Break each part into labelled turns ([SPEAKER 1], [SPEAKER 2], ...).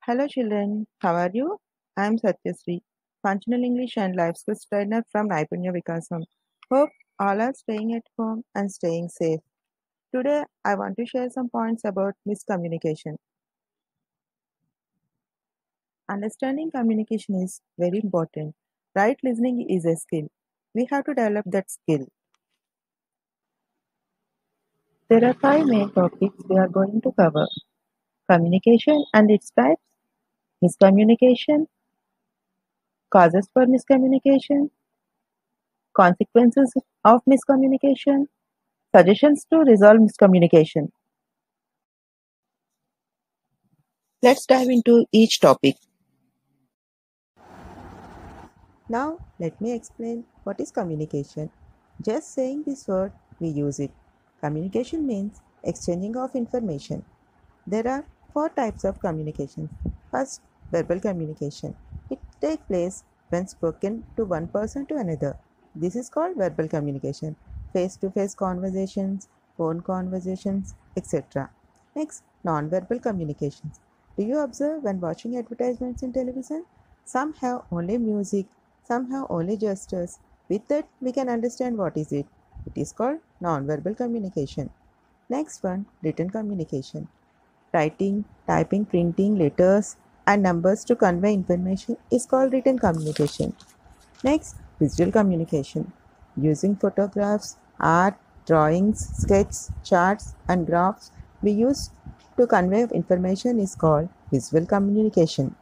[SPEAKER 1] Hello children, how are you? I am Satyasri, Functional English and Life Skills Trainer from Naipunya Vikasam. Hope all are staying at home and staying safe. Today I want to share some points about miscommunication. Understanding communication is very important. Right listening is a skill. We have to develop that skill. There are five main topics we are going to cover. Communication and its types, miscommunication, causes for miscommunication, consequences of miscommunication, suggestions to resolve miscommunication. Let's dive into each topic. Now, let me explain what is communication. Just saying this word, we use it. Communication means exchanging of information. There are four types of communication. First, verbal communication. It takes place when spoken to one person to another. This is called verbal communication. Face-to-face conversations, phone conversations, etc. Next, non-verbal communications. Do you observe when watching advertisements in television? Some have only music, some have only gestures. With that, we can understand what is it. It is called non-verbal communication. Next one, written communication. Writing, typing, printing letters and numbers to convey information is called written communication. Next, visual communication. Using photographs, art, drawings, sketches, charts, and graphs we use to convey information is called visual communication.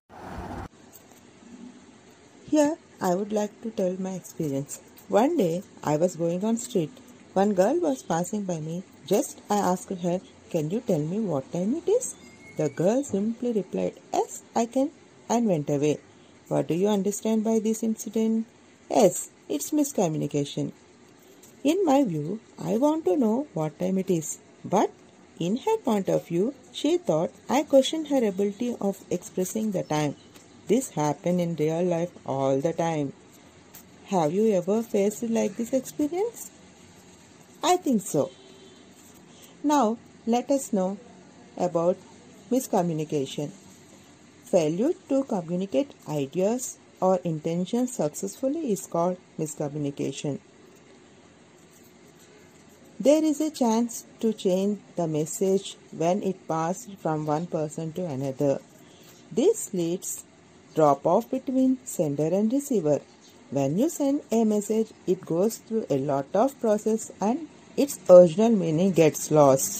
[SPEAKER 1] Here, I would like to tell my experience. One day, I was going on street. One girl was passing by me. Just I asked her, "Can you tell me what time it is?" The girl simply replied, "Yes, I can," and went away. What do you understand by this incident? Yes, it's miscommunication. In my view, I want to know what time it is. But in her point of view, she thought I questioned her ability of expressing the time. This happens in real life all the time. Have you ever faced like this experience? I think so. Now, let us know about miscommunication. Failure to communicate ideas or intentions successfully is called miscommunication. There is a chance to change the message when it passes from one person to another. This leads drop off between sender and receiver. When you send a message, it goes through a lot of process and its original meaning gets lost.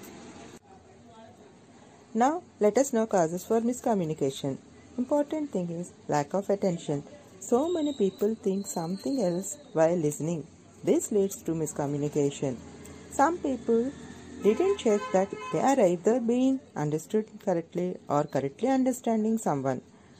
[SPEAKER 1] Now, let us know causes for miscommunication. Important thing is lack of attention. So many people think something else while listening. This leads to miscommunication. Some people didn't check that they are either being understood correctly or correctly understanding someone.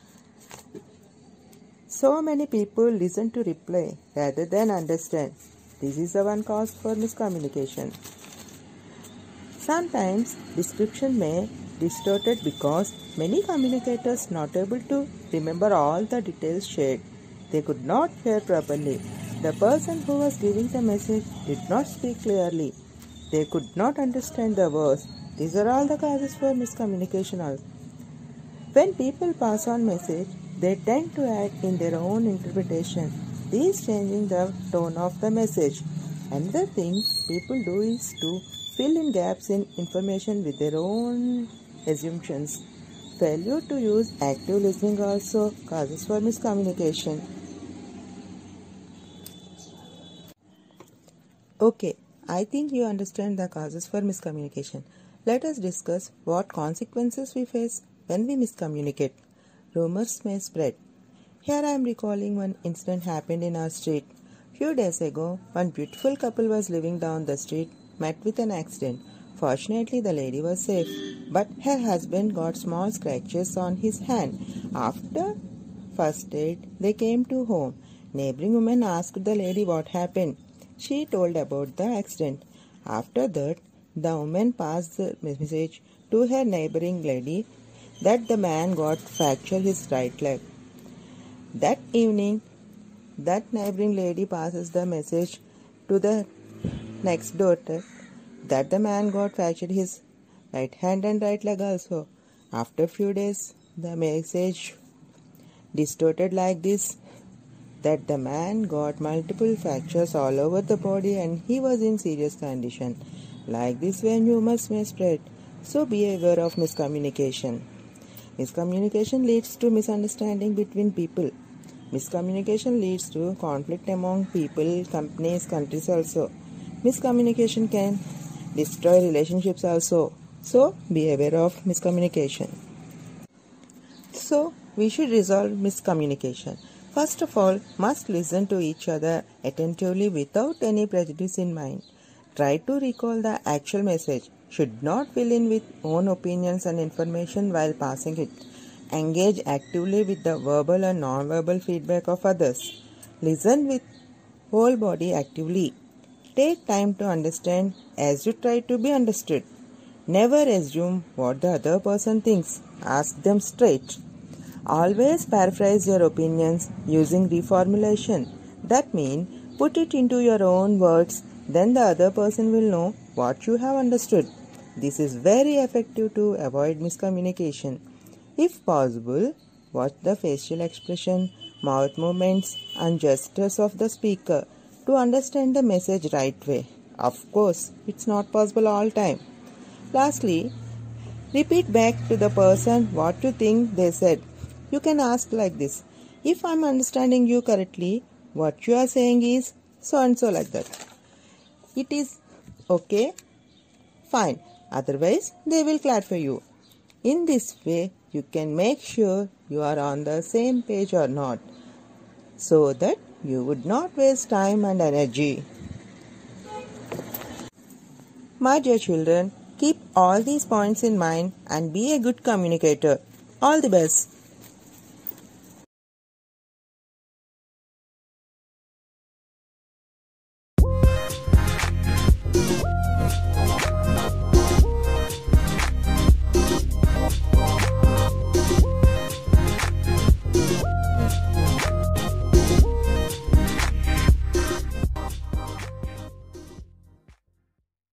[SPEAKER 1] So many people listen to reply rather than understand. This is the one cause for miscommunication. Sometimes description may distorted because many communicators not able to remember all the details shared. They could not hear properly. The person who was giving the message did not speak clearly. They could not understand the words. These are all the causes for miscommunication. When people pass on message, they tend to add in their own interpretation, these changing the tone of the message. Another thing people do is to fill in gaps in information with their own assumptions. Failure to use active listening also causes for miscommunication. Okay, I think you understand the causes for miscommunication. Let us discuss what consequences we face when we miscommunicate. Rumors may spread. Here I am recalling one incident happened in our street. Few days ago, one beautiful couple was living down the street, met with an accident. Fortunately, the lady was safe, but her husband got small scratches on his hand. After first aid, they came to home. Neighboring woman asked the lady what happened. She told about the accident. After that, the woman passed the message to her neighboring lady that the man got fractured his right leg. That evening, that neighboring lady passes the message to the next daughter that the man got fractured his right hand and right leg also. After few days, the message distorted like this, that the man got multiple fractures all over the body and he was in serious condition. Like this, when rumors may spread, so be aware of miscommunication. Miscommunication leads to misunderstanding between people. Miscommunication leads to conflict among people, companies, countries also. Miscommunication can destroy relationships also. So, be aware of miscommunication. So, we should resolve miscommunication. First of all, must listen to each other attentively without any prejudice in mind. Try to recall the actual message. Should not fill in with own opinions and information while passing it. Engage actively with the verbal and non-verbal feedback of others. Listen with whole body actively. Take time to understand as you try to be understood. Never assume what the other person thinks. Ask them straight. Always paraphrase your opinions using reformulation. That means put it into your own words, then the other person will know what you have understood. This is very effective to avoid miscommunication. If possible, watch the facial expression, mouth movements and gestures of the speaker to understand the message right way. Of course, it's not possible all time. Lastly, repeat back to the person what you think they said. You can ask like this: if I'm understanding you correctly, what you are saying is so and so, like that. It is okay? Fine. Otherwise, they will clarify you. In this way, you can make sure you are on the same page or not, so that you would not waste time and energy. My dear children, keep all these points in mind and be a good communicator. All the best.